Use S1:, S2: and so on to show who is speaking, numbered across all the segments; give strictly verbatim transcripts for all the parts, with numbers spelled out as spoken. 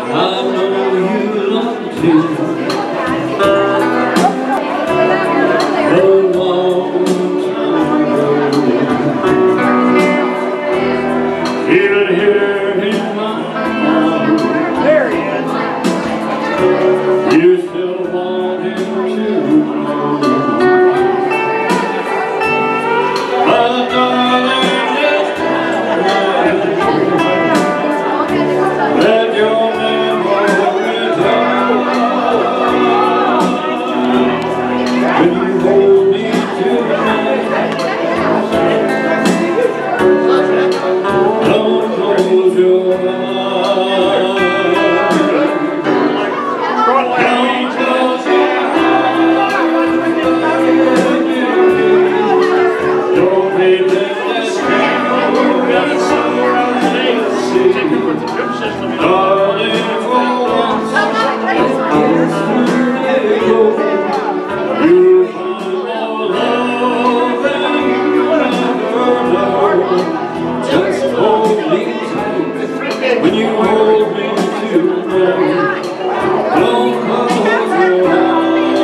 S1: Even here in my heart, there he is. You still want him to know. But darling, just let your memory turn. When you hold me tonight, close your eyes. Don't close your eyes. Don't pretend this candle got so easy. Darling, for once, you'll find more love than you ever know. Just hold me tight when you hold me tonight. Don't close your eyes.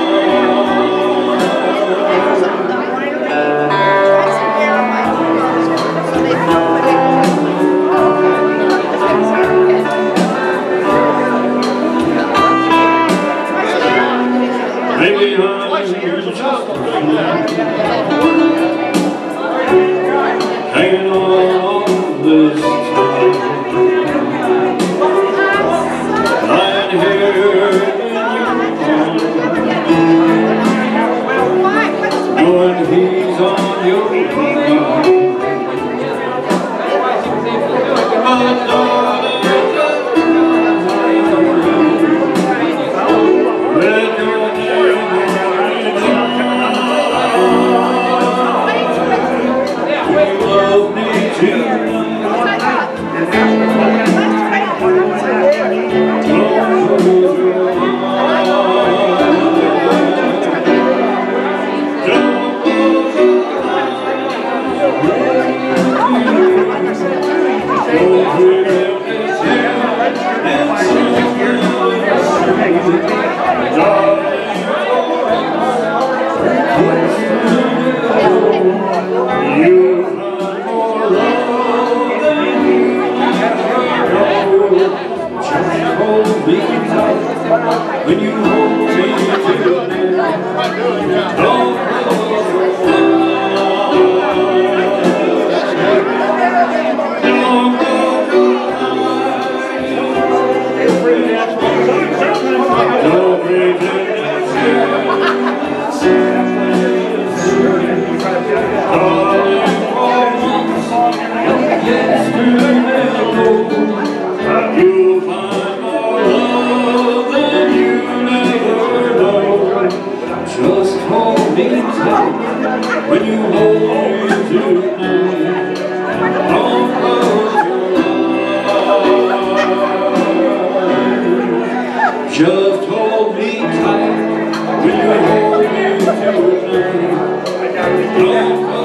S1: Maybe I'm just hanging on this time, lying here in your arms, knowing he's on your mind. But darling, let your memory turn. You love me tonight. When you hold me tonight, don't close your eyes. Don't close your eyes. Don't pretend it's darling, for once, yes, to know you'll find more love than you never know. Just hold me tight when you hold me tonight. Don't close your eyes. Just hold me tight when you hold me tonight. Don't close